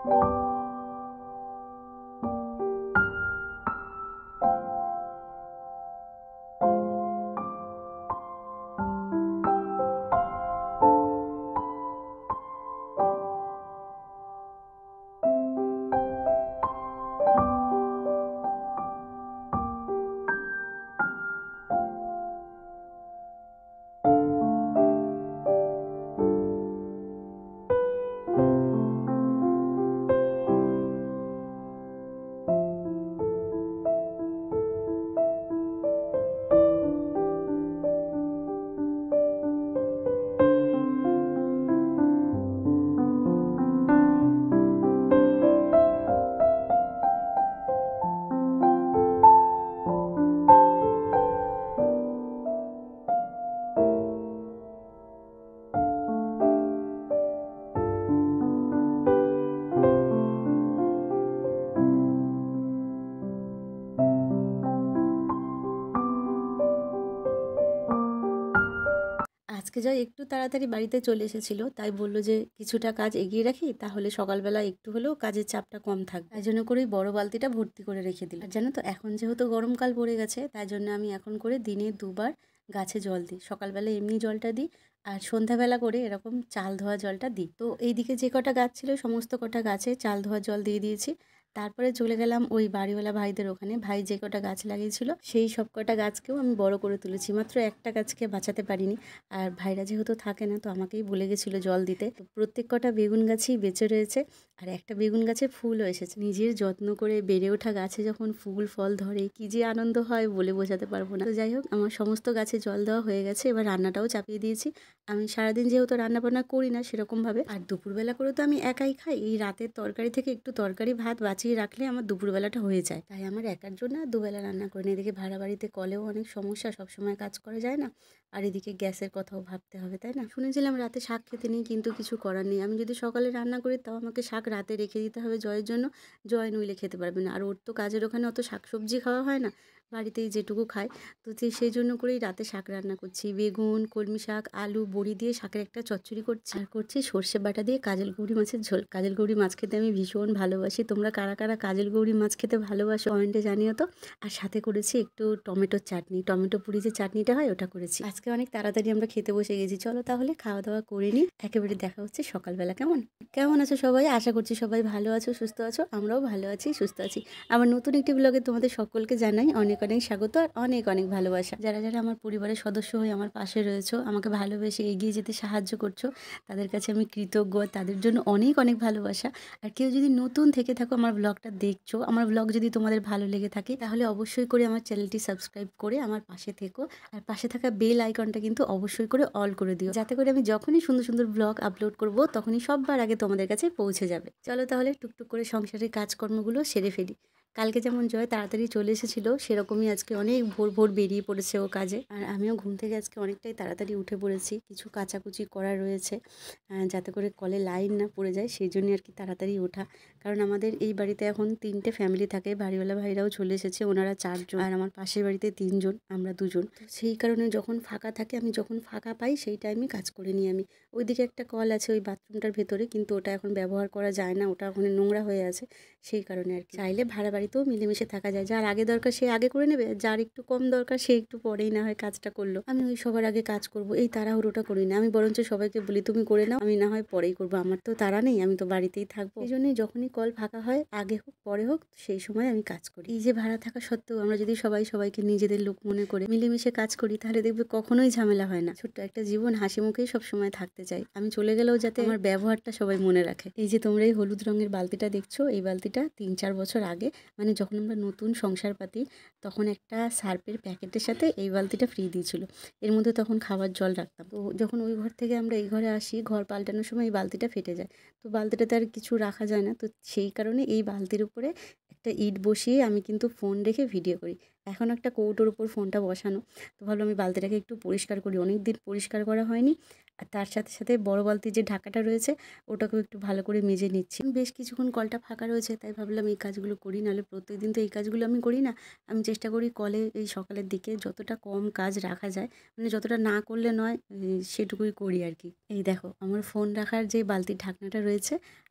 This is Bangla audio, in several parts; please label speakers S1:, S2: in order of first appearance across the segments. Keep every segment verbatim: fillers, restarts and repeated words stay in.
S1: আজকে যাই একটু তাড়াতাড়ি বাড়িতে চলে এসেছিল, তাই বলল যে কিছুটা কাজ এগিয়ে রাখি, তাহলে সকালবেলা একটু হলেও কাজের চাপটা কম থাকবে। তাই জন্য করেই বড় বালতিটা ভর্তি করে রেখে দিল। আর জানো তো, এখন যেহেতু গরমকাল পড়ে গেছে, তাই জন্য আমি এখন করে দিনে দুবার গাছে জল দিই। সকালবেলা এমনি জলটা দিই, আর সন্ধ্যাবেলা করে এরকম চাল ধোয়া জলটা দিই। তো এইদিকে যে কটা গাছ ছিল সমস্ত কটা গাছে চাল ধোয়া জল দিয়ে দিয়েছি। তারপরে চলে গেলাম ওই বাড়িওয়ালা ভাইদের ওখানে। ভাই যে কটা গাছ লাগিয়েছিল সেই সব কটা গাছকেও আমি বড় করে তুলেছি, মাত্র একটা গাছকে বাঁচাতে পারিনি। আর ভাইরা যেহেতু থাকে না, তো আমাকেই বলে গেছিলো জল দিতে। তো প্রত্যেক কটা বেগুন গাছই বেঁচে রয়েছে, আর একটা বেগুন গাছে ফুলও এসেছে। নিজের যত্ন করে বেড়ে ওঠা গাছে যখন ফুল ফল ধরে কি যে আনন্দ হয় বলে বোঝাতে পারবো না। তো যাই হোক, আমার সমস্ত গাছে জল দেওয়া হয়ে গেছে, এবার রান্নাটাও চাপিয়ে দিয়েছি। আমি সারাদিন যেহেতু রান্না বান্না করি না সেরকমভাবে, আর দুপুরবেলা করে তো আমি একাই খাই। এই রাতের তরকারি থেকে একটু তরকারি ভাত বাঁচিয়ে রাখলে আমার দুপুরবেলাটা হয়ে যায়। তাই আমার একার জন্য দুবেলা রান্না করি না। এদিকে ভাড়া বাড়িতে কলেও অনেক সমস্যা, সবসময় কাজ করা যায় না। আর এদিকে গ্যাসের কথাও ভাবতে হবে, তাই না? শুনেছিলাম রাতে শাক খেতে নেই, কিন্তু কিছু করার নেই। আমি যদি সকালে রান্না করি তাও আমাকে শাক রাতে রেখে দিতে হবে জয়ের জন্য। জয় নইলে খেতে পারবে না। আর ওর তো কাজের ওখানে অত শাক সবজি খাওয়া হয় না, বাড়িতেই যেটুকু খায়। তো সেই জন্য করেই রাতে শাক রান্না করছি। বেগুন, কলমি শাক, আলু, বড়ি দিয়ে শাকের একটা চচ্চড়ি করছি। আর করছি সর্ষে বাটা দিয়ে কাজল গৌরি মাছের ঝোল। কাজল গৌরি মাছ খেতে আমি ভীষণ ভালোবাসি। তোমরা কারা কারা কাজল গৌরি মাছ খেতে ভালোবাসো কমেন্টে জানিও তো। আর সাথে করেছি একটু টমেটোর চাটনি, টমেটো পুরি যে চাটনিটা হয় ওটা করেছি। আজকে অনেক তাড়াতাড়ি আমরা খেতে বসে গেছি। চলো তাহলে খাওয়া দাওয়া করে নিই, একেবারে দেখা হচ্ছে সকালবেলা। কেমন কেমন আছো সবাই? আশা করছি সবাই ভালো আছো, সুস্থ আছো। আমরাও ভালো আছি, সুস্থ আছি। আমার নতুন একটি ব্লগে তোমাদের সকলকে জানাই অনেক অনেক স্বাগত আর অনেক অনেক ভালোবাসা। যারা যারা আমার পরিবারের সদস্য হয়ে আমার পাশে রয়েছো, আমাকে ভালোবেসে এগিয়ে যেতে সাহায্য করছো, তাদের কাছে আমি কৃতজ্ঞ। তাদের জন্য অনেক অনেক ভালোবাসা। আর কেউ যদি নতুন থেকে থাকো, আমার ব্লগটা দেখছো, আমার ব্লগ যদি তোমাদের ভালো লেগে থাকে, তাহলে অবশ্যই করে আমার চ্যানেলটি সাবস্ক্রাইব করে আমার পাশে থেকো। আর পাশে থাকা বেল আইকনটা কিন্তু অবশ্যই করে অল করে দিও, যাতে করে আমি যখনই সুন্দর সুন্দর ব্লগ আপলোড করব তখনই সবার আগে তোমাদের কাছে পৌঁছে যাবে। চলো তাহলে টুকটুক করে সংসারের কাজকর্মগুলো সেরে ফেলি। কালকে যেমন জয় তাড়াতাড়ি চলে এসেছিলো, সেরকমই আজকে অনেক ভোর ভোর বেরিয়ে পড়েছে ও কাজে। আর আমিও ঘুম থেকে আজকে অনেকটাই তাড়াতাড়ি উঠে পড়েছি। কিছু কাচাকুচি করা রয়েছে, যাতে করে কলে লাইন না পড়ে যায়, সেই জন্যই আর কি তাড়াতাড়ি ওঠা। কারণ আমাদের এই বাড়িতে এখন তিনটে ফ্যামিলি থাকে, বাড়িওয়ালা ভাইরাও চলে এসেছে, ওনারা চারজন, আর আমার পাশের বাড়িতে তিনজন, আমরা দুজন। তো সেই কারণে যখন ফাঁকা থাকে, আমি যখন ফাঁকা পাই সেই টাইমে কাজ করে নিই আমি। ওইদিকে একটা কল আছে ওই বাথরুমটার ভেতরে, কিন্তু ওটা এখন ব্যবহার করা যায় না, ওটা ওখানে নোংরা হয়ে আছে, সেই কারণে আর কি। চাইলে ভাড়া বাড়িতেও মিলেমিশে থাকা যায়, যার আগে দরকার সে আগে করে নেবে, যার একটু কম দরকার সে একটু পরেই না হয় কাজটা করলো। আমি ওই সবার আগে কাজ করব এই তাড়াহুড়োটা করি না। আমি বরঞ্চ সবাইকে বলি তুমি করে নাও, আমি না হয় পরেই করবো, আমার তো তাড়া নেই, আমি তো বাড়িতেই থাকবো। এই জন্যই যখনই কল ফাঁকা হয়, আগে হোক পরে হোক, সেই সময় আমি কাজ করি। এই যে ভাড়া থাকা সত্ত্বেও আমরা যদি সবাই সবাইকে নিজেদের লোক মনে করে মিলেমিশে কাজ করি, তাহলে দেখবে কখনোই ঝামেলা হয় না। ছোট্ট একটা জীবন, হাসি মুখেই সবসময় থাকতে চাই। আমি চলে গেলেও যাতে আমার ব্যবহারটা সবাই মনে রাখে। এই যে তোমরা এই হলুদ রঙের বালতিটা দেখছো, এই বালতিটা তিন চার বছর আগে, মানে যখন আমরা নতুন সংসার পাতি, তখন একটা সার্পের প্যাকেটের সাথে এই বালতিটা ফ্রি দিয়েছিল। এর মধ্যে তখন খাবার জল রাখতাম। তো যখন ওই ঘর থেকে আমরা এই ঘরে আসি, ঘর পাল্টানোর সময় এই বালতিটা ফেটে যায়। তো বালতিটাতে আর কিছু রাখা যায় না, তো সেই কারণে এই বালতির উপরে একটা ইট বসিয়ে আমি কিন্তু ফোন রেখে ভিডিও করি। এখন একটা কৌটোর উপর ফোনটা বসানো। তো ভাবলাম আমি বালতিটাকে একটু পরিষ্কার করি, অনেক দিন পরিষ্কার করা হয়নি। আর তার সাথে সাথে বড় বালতির যে ঢাকাটা রয়েছে ওটাকেও একটু ভালো করে মেজে নিচ্ছি। বেশ কিছুক্ষণ কলটা ফাঁকা রয়েছে, তাই ভাবলাম এই কাজগুলো করি, নাহলে প্রত্যেকদিন তো এই কাজগুলো আমি করি না। আমি চেষ্টা করি কলে এই সকালের দিকে যতটা কম কাজ রাখা যায়, মানে যতটা না করলে নয়, সেটুকুই করি আর কি। এই দেখো আমার ফোন রাখার যে বালতির ঢাকনাটা রয়েছে,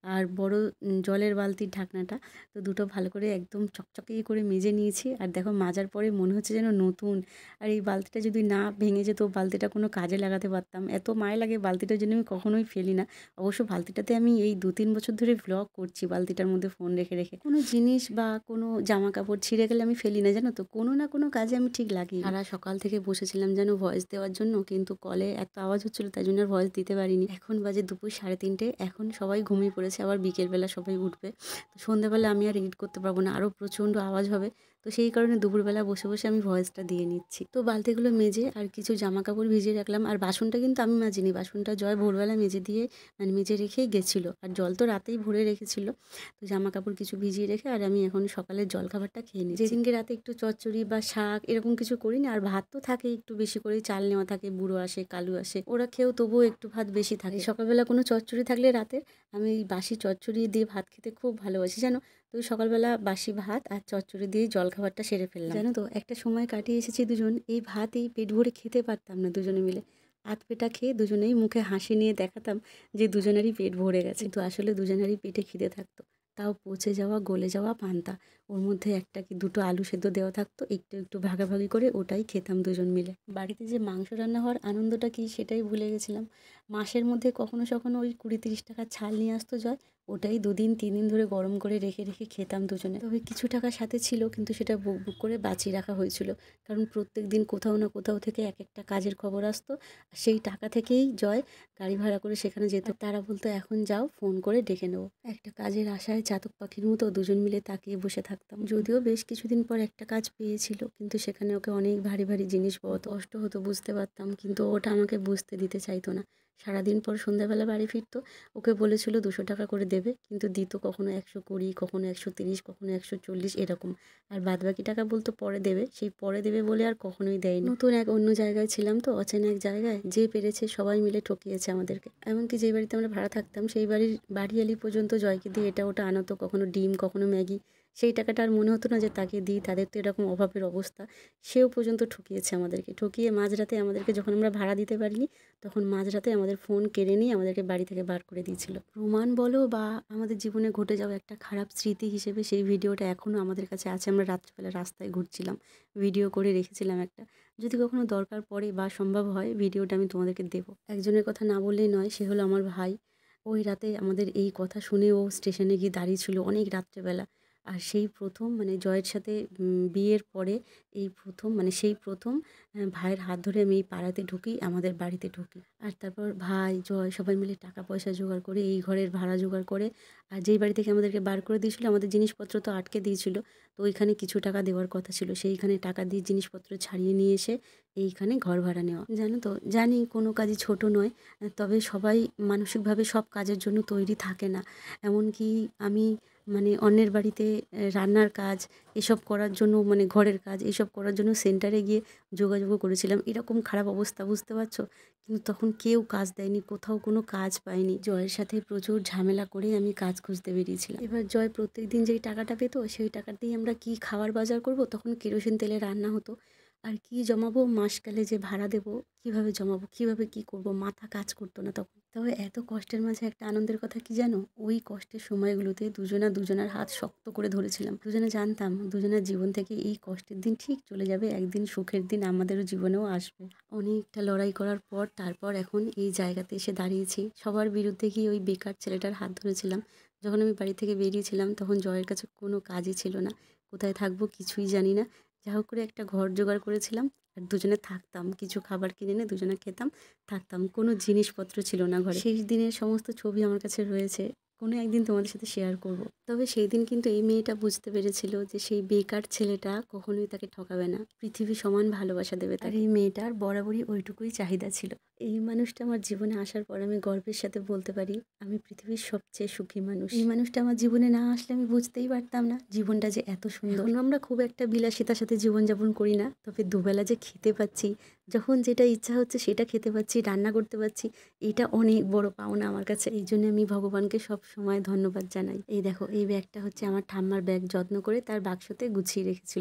S1: আর বড় উম, জলের বালতির ঢাকনাটা। তো দুটো ভালো করে একদম চকচকে করে মেজে নিয়েছি। আর দেখো মাজার পরে মনে হচ্ছে যেন নতুন। আর এই বালতিটা যদি না ভেঙে যেত, বালতিটা কোনো কাজে লাগাতে পারতাম। এত মায়া লাগে বালতিটার জন্য, আমি কখনোই ফেলি না। অবশ্য বালতিটাতে আমি এই দু তিন বছর ধরে ভ্লগ করছি বালতিটার মধ্যে ফোন রেখে রেখে। কোনো জিনিস বা কোনো জামা কাপড় ছিঁড়ে গেলে আমি ফেলি না, জানো তো, কোনো না কোনো কাজে আমি ঠিক লাগি। সারা সকাল থেকে বসেছিলাম যেন ভয়েস দেওয়ার জন্য, কিন্তু কলে এত আওয়াজ হচ্ছিল তাই জন্য আর ভয়েস দিতে পারিনি। এখন বাজে দুপুর সাড়ে তিনটে, এখন সবাই ঘুমিয়ে পড়েছে, আবার বিকেলবেলা সবাই উঠবে। তো সন্ধ্যাবেলা আমি আর এডিট করতে পারবো না, আরও প্রচণ্ড আওয়াজ হবে। তো সেই কারণে দুপুরবেলা বসে বসে আমি ভয়েসটা দিয়ে নিচ্ছি। তো বালতিগুলো মেজে আর কিছু জামা কাপড় ভিজিয়ে রাখলাম। আর বাসনটা কিন্তু আমি মাজিনি, বাসনটা জয় ভোরবেলা মেজে দিয়ে মানে মেজে রেখেই গেছিলো। আর জল তো রাতেই ভরে রেখেছিল। তো জামা কাপড় কিছু ভিজিয়ে রেখে আর আমি এখন সকালের জলখাবারটা খেয়ে নিই। যেদিনকে রাতে একটু চচ্চড়ি বা শাক এরকম কিছু করি না, আর ভাত তো থাকে একটু বেশি করেই, চাল নেওয়া থাকে, বুড়ো আসে কালু আসে, ওরা খেয়েও তবুও একটু ভাত বেশি থাকে। সকালবেলা কোনো চচ্চড়ি থাকলে রাতের, আমি এই বাসি চচ্চড়ি দিয়ে ভাত খেতে খুব ভালোবাসি জানো। তো সকালবেলা বাসি ভাত আর চচ্চড়ি দিয়ে জলখাবারটা সেরে ফেললাম। জানো তো একটা সময় কাটিয়ে এসেছি দুজন, এই ভাত এই পেট ভরে খেতে পারতাম না দুজনে মিলে। আধ পেটা খেয়ে দুজনেই মুখে হাসি নিয়ে দেখাতাম যে দুজনেরই পেট ভরে গেছে, কিন্তু আসলে দুজনেরই পেটে খিদে থাকতো। তাও পচে যাওয়া গলে যাওয়া পান্তা, ওর মধ্যে একটা কি দুটো আলু সেদ্ধ দেওয়া থাকতো, একটু একটু ভাগাভাগি করে ওটাই খেতাম দুজন মিলে। বাড়িতে যে মাংস রান্না হওয়ার আনন্দটা কি সেটাই ভুলে গেছিলাম। মাসের মধ্যে কখনো সখনো ওই কুড়ি তিরিশ টাকার ছাল নিয়ে আসতো জয়, ওটাই দুদিন তিন দিন ধরে গরম করে রেখে রেখে খেতাম দুজনে। তবে কিছু টাকা সাথে ছিল, কিন্তু সেটা বুক বুক করে বাঁচিয়ে রাখা হয়েছিল, কারণ প্রত্যেক দিন কোথাও না কোথাও থেকে এক একটা কাজের খবর আসতো। সেই টাকা থেকেই জয় গাড়ি ভাড়া করে সেখানে যেত। তারা বলতো এখন যাও, ফোন করে ডেকে নেবো। একটা কাজের আশায় চাতক পাখির মতো দুজন মিলে তাকিয়ে বসে থাকতাম। যদিও বেশ কিছুদিন পর একটা কাজ পেয়েছিল, কিন্তু সেখানে ওকে অনেক ভারী ভারী জিনিস বহতো, কষ্ট হতো বুঝতে পারতাম, কিন্তু ওটা আমাকে বুঝতে দিতে চাইতো না। সারাদিন পর সন্ধ্যাবেলা বাড়ি ফিরতো, ওকে বলেছিল দুশো টাকা করে দেবে, কিন্তু দিত কখনো একশো কুড়ি, কখনো একশো তিরিশ, কখনো একশো চল্লিশ এরকম। আর বাদ বাকি টাকা বলতো পরে দেবে, সেই পরে দেবে বলে আর কখনোই দেয়নি। নতুন এক অন্য জায়গায় ছিলাম তো, অচেনা এক জায়গায়, যে পেরেছে সবাই মিলে ঠকিয়েছে আমাদেরকে। এমনকি যে বাড়িতে আমরা ভাড়া থাকতাম সেই বাড়ির বাড়িয়ালি পর্যন্ত জয়কে দিয়ে এটা ওটা আনাতো, কখনো ডিম কখনো ম্যাগি। সেই টাকাটা আর মনে হতো না যে তাকে দিই, তাদের তো এরকম অভাবের অবস্থা। সেও পর্যন্ত ঠকিয়েছে আমাদেরকে, ঠকিয়ে মাঝরাতে আমাদেরকে, যখন আমরা ভাড়া দিতে পারিনি তখন মাঝরাতে আমাদের ফোন কেড়ে নিয়ে আমাদেরকে বাড়ি থেকে বার করে দিয়েছিল। প্রমাণ বলো বা আমাদের জীবনে ঘটে যাওয়া একটা খারাপ স্মৃতি হিসেবে সেই ভিডিওটা এখনও আমাদের কাছে আছে। আমরা রাত্রিবেলা রাস্তায় ঘুরছিলাম, ভিডিও করে রেখেছিলাম একটা। যদি কখনো দরকার পড়ে বা সম্ভব হয় ভিডিওটা আমি তোমাদেরকে দেবো। একজনের কথা না বললেই নয়, সে হলো আমার ভাই। ওই রাতে আমাদের এই কথা শুনে ও স্টেশনে গিয়ে দাঁড়িয়েছিল অনেক রাত্রেবেলা। আর সেই প্রথম মানে জয়ের সাথে উম, বিয়ের পরে এই প্রথম মানে সেই প্রথম আহ, ভাইয়ের হাত ধরে আমি এই পাড়াতে ঢুকি, আমাদের বাড়িতে ঢুকি। আর তারপর ভাই জয় সবাই মিলে টাকা পয়সা জোগাড় করে এই ঘরের ভাড়া জোগাড় করে, আর যেই বাড়ি থেকে আমাদেরকে বার করে দিয়েছিল আমাদের জিনিসপত্র তো আটকে দিয়েছিল, তো ওইখানে কিছু টাকা দেওয়ার কথা ছিল, সেইখানে টাকা দিয়ে জিনিসপত্র ছাড়িয়ে নিয়ে এসে এইখানে ঘর ভাড়া নেওয়া। জানো তো, জানি কোনো কাজই ছোট নয়, তবে সবাই মানসিকভাবে সব কাজের জন্য তৈরি থাকে না। এমনকি আমি মানে অন্যের বাড়িতে আহ, রান্নার কাজ এসব করার জন্য, মানে ঘরের কাজ এসব করার জন্য সেন্টারে গিয়ে যোগাযোগও করেছিলাম। এরকম খারাপ অবস্থা, বুঝতে পারছো, কিন্তু তখন কেউ কাজ দেয়নি, কোথাও কোনো কাজ পাইনি। জয়ের সাথে প্রচুর ঝামেলা করে আমি কাজ খুঁজতে বেরিয়েছিলাম। এবার জয় প্রত্যেক দিন যেই টাকাটা পেতো সেই টাকাতেই আমরা কি খাবার বাজার করব, তখন কেরোসিন তেলে রান্না হতো। আর কি জমাবো, মাসকালে যে ভাড়া দেবো কিভাবে জমাবো, কিভাবে কি করব, মাথা কাজ করতো না তখন। তবে এত কষ্টের মাঝে একটা আনন্দের কথা কি জানো, ওই কষ্টের সময়গুলোতে দুজনা দুজনার হাত শক্ত করে ধরেছিলাম। দুজনে জানতাম দুজনের জীবন থেকে এই কষ্টের দিন ঠিক চলে যাবে, একদিন সুখের দিন আমাদেরও জীবনেও আসবে। অনেকটা লড়াই করার পর তারপর এখন এই জায়গাতে এসে দাঁড়িয়েছি। সবার বিরুদ্ধে গিয়ে ওই বেকার ছেলেটার হাত ধরেছিলাম। যখন আমি বাড়ি থেকে বেরিয়েছিলাম তখন জয়ের কাছে কোনো কাজই ছিল না, কোথায় থাকবো কিছুই জানি না। যা হোক করে একটা ঘর জোগাড় করেছিলাম, আর দুজনে থাকতাম, কিছু খাবার কিনে এনে দুজনে খেতাম, থাকতাম। কোনো জিনিসপত্র ছিল না ঘরে। শেষ দিনের সমস্ত ছবি আমার কাছে রয়েছে, কোনো একদিন তোমাদের সাথে শেয়ার করব। তবে সেই দিন কিন্তু এই মেয়েটা বুঝতে পেরেছিল যে সেই বেকার ছেলেটা কখনোই তাকে ঠকাবে না, পৃথিবী সমান ভালোবাসা দেবে। তার এই মেয়েটার বরাবরই ওইটুকুই চাহিদা ছিল। এই মানুষটা আমার জীবনে আসার পর আমি গর্বের সাথে বলতে পারি আমি পৃথিবীর সবচেয়ে সুখী মানুষ। এই মানুষটা আমার জীবনে না আসলে আমি বুঝতেই পারতাম না জীবনটা যে এত সুন্দর। এখন আমরা খুব একটা বিলাসিতার সাথে জীবনযাপন করি না, তবে দুবেলা যে খেতে পাচ্ছি, যখন যেটা ইচ্ছা হচ্ছে সেটা খেতে পাচ্ছি, রান্না করতে পারছি, এটা অনেক বড় পাওনা আমার কাছে। এই জন্য আমি ভগবানকে সব সময় ধন্যবাদ জানাই। এই দেখো, এই ব্যাগটা হচ্ছে আমার ঠাম্মার ব্যাগ, যত্ন করে তার বাক্সতে গুছিয়ে রেখেছিল।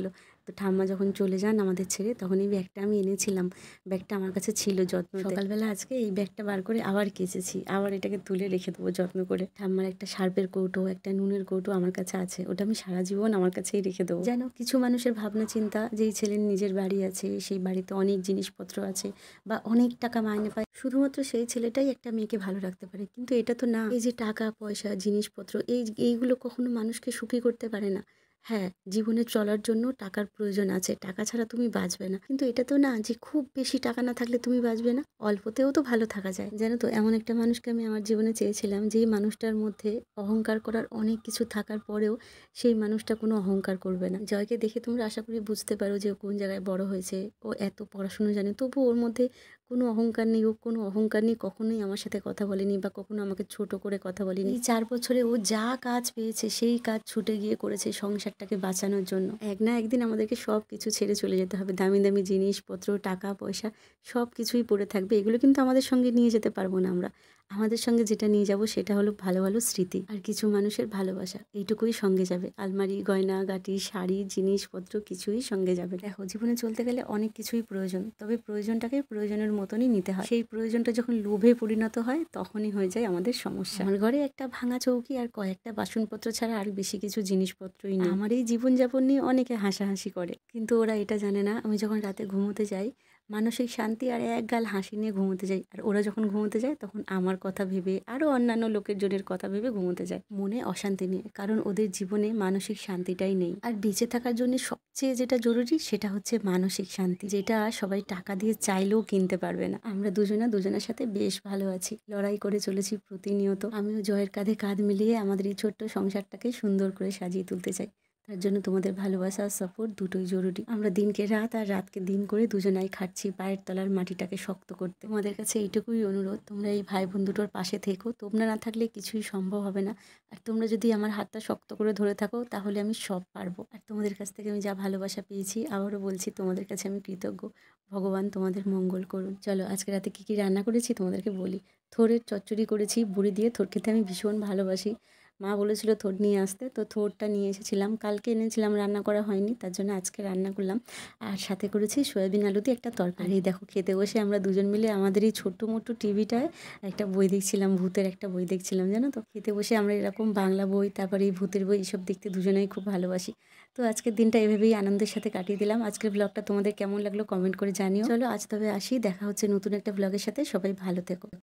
S1: তো ঠাম্মা যখন চলে যান আমাদের ছেড়ে, তখন এই ব্যাগটা আমি এনেছিলাম। ব্যাগটা আমার কাছে ছিল যত্ন। সকালবেলা আজকে এই ব্যাগটা বার করে আবার কেচেছি, আবার এটাকে তুলে রেখে দেবো যত্ন করে। ঠাম্মার একটা সার্পের কৌটো, একটা নুনের কৌটো আমার কাছে আছে, ওটা আমি সারা জীবন আমার কাছেই রেখে দেবো। যেন কিছু মানুষের ভাবনা চিন্তা, যেই ছেলের নিজের বাড়ি আছে, সেই বাড়িতে অনেক জিনিসপত্র আছে বা অনেক টাকা মাইনে পায়, শুধুমাত্র সেই ছেলেটাই একটা মেয়েকে ভালো রাখতে পারে। কিন্তু এটা তো না। এই যে টাকা পয়সা, জিনিসপত্র, এই এইগুলো কখনো মানুষকে সুখী করতে পারে না। হ্যাঁ, জীবনে চলার জন্য টাকার প্রয়োজন আছে, টাকা ছাড়া তুমি বাঁচবে না। কিন্তু এটা তো না যে খুব বেশি টাকা না থাকলে তুমি বাঁচবে না, অল্পতেও তো ভালো থাকা যায়। জানো তো, এমন একটা মানুষকে আমি আমার জীবনে চেয়েছিলাম, যেই মানুষটার মধ্যে অহংকার করার অনেক কিছু থাকার পরেও সেই মানুষটা কোনো অহংকার করবে না। জয়কে দেখে তোমরা আশা করি বুঝতে পারো যে ও কোন জায়গায় বড় হয়েছে, ও এত পড়াশুনো জানে, তবু ওর মধ্যে কোনো অহংকার নেই। ও কোনো অহংকার নেই, কখনোই আমার সাথে কথা বলেনি বা কখনো আমাকে ছোট করে কথা বলেনি। এই চার বছরে ও যা কাজ পেয়েছে সেই কাজ ছুটে গিয়ে করেছে সংসারটাকে বাঁচানোর জন্য। এক না একদিন আমাদেরকে সব কিছু ছেড়ে চলে যেতে হবে। দামি দামি জিনিসপত্র, টাকা পয়সা সব কিছুই পড়ে থাকবে, এগুলো কিন্তু আমাদের সঙ্গে নিয়ে যেতে পারবো না আমরা। আমাদের সঙ্গে যেটা নিয়ে যাব সেটা হলো ভালো ভালো স্মৃতি আর কিছু মানুষের ভালোবাসা, এইটুকুই সঙ্গে যাবে। আলমারি, গয়না গাটি, শাড়ি, জিনিসপত্র কিছুই সঙ্গে যাবে। দেখো, জীবনে চলতে গেলে অনেক কিছুই প্রয়োজন, তবে প্রয়োজনটাকে প্রয়োজনের মতনই নিতে হয়। সেই প্রয়োজনটা যখন লোভে পরিণত হয়, তখনই হয়ে যায় আমাদের সমস্যা। আমার ঘরে একটা ভাঙা চৌকি আর কয়েকটা বাসনপত্র ছাড়া আর বেশি কিছু জিনিসপত্রই নেই। আমার এই জীবনযাপন নিয়ে অনেকে হাসাহাসি করে, কিন্তু ওরা এটা জানে না আমি যখন রাতে ঘুমোতে যাই মানসিক শান্তি আর এক গাল হাসি নিয়ে ঘুমোতে যাই। আর ওরা যখন ঘুমোতে যায় তখন আমার কথা ভেবে, আরও অন্যান্য লোকের জনের কথা ভেবে ঘুমোতে যায়, মনে অশান্তি নিয়ে। কারণ ওদের জীবনে মানসিক শান্তিটাই নেই। আর বেঁচে থাকার জন্য সবচেয়ে যেটা জরুরি সেটা হচ্ছে মানসিক শান্তি, যেটা সবাই টাকা দিয়ে চাইলেও কিনতে পারবে না। আমরা দুজনা দুজনের সাথে বেশ ভালো আছি, লড়াই করে চলেছি প্রতিনিয়ত। আমিও জয়ের কাঁধে কাঁধ মিলিয়ে আমাদের এই ছোট্ট সংসারটাকে সুন্দর করে সাজিয়ে তুলতে চাই। তার জন্য তোমাদের ভালোবাসা আর সাপোর্ট দুটোই জরুরি। আমরা দিনকে রাত আর রাতকে দিন করে দুজনাই খাটছি পায়ের তলার মাটিটাকে শক্ত করতে। তোমাদের কাছে এইটুকুই অনুরোধ, তোমরা এই ভাই বোন দুটোর পাশে থেকো। তোমরা না থাকলে কিছুই সম্ভব হবে না। আর তোমরা যদি আমার হাতটা শক্ত করে ধরে থাকো তাহলে আমি সব পারবো। আর তোমাদের কাছ থেকে আমি যা ভালোবাসা পেয়েছি, আবারও বলছি তোমাদের কাছে আমি কৃতজ্ঞ। ভগবান তোমাদের মঙ্গল করুন। চলো, আজকে রাতে কী কী রান্না করেছি তোমাদেরকে বলি। থোড়ের চচ্চড়ি করেছি বড়ি দিয়ে। থোড় খেতে আমি ভীষণ ভালোবাসি। মা বলেছিল থোড় নিয়ে আসতে, তো থোড়টা নিয়ে এসেছিলাম। কালকে এনেছিলাম, রান্না করা হয়নি, তার জন্য আজকে রান্না করলাম। আর সাথে করেছি সয়াবিন আলু দিয়ে একটা তরকারি। দেখো, খেতে বসে আমরা দুজন মিলে আমাদের এই ছোট্ট মোট্ট টিভিটায় একটা বই দেখছিলাম, ভূতের একটা বই দেখছিলাম, জানো তো। খেতে বসে আমরা এরকম বাংলা বই, তারপরে এই ভূতের বই, এইসব দেখতে দুজনেই খুব ভালোবাসি। তো আজকের দিনটা এভাবেই আনন্দের সাথে কাটিয়ে দিলাম। আজকের ব্লগটা তোমাদের কেমন লাগলো কমেন্ট করে জানিও। চলো আজ তবে আসি, দেখা হচ্ছে নতুন একটা ব্লগের সাথে। সবাই ভালো থেকো।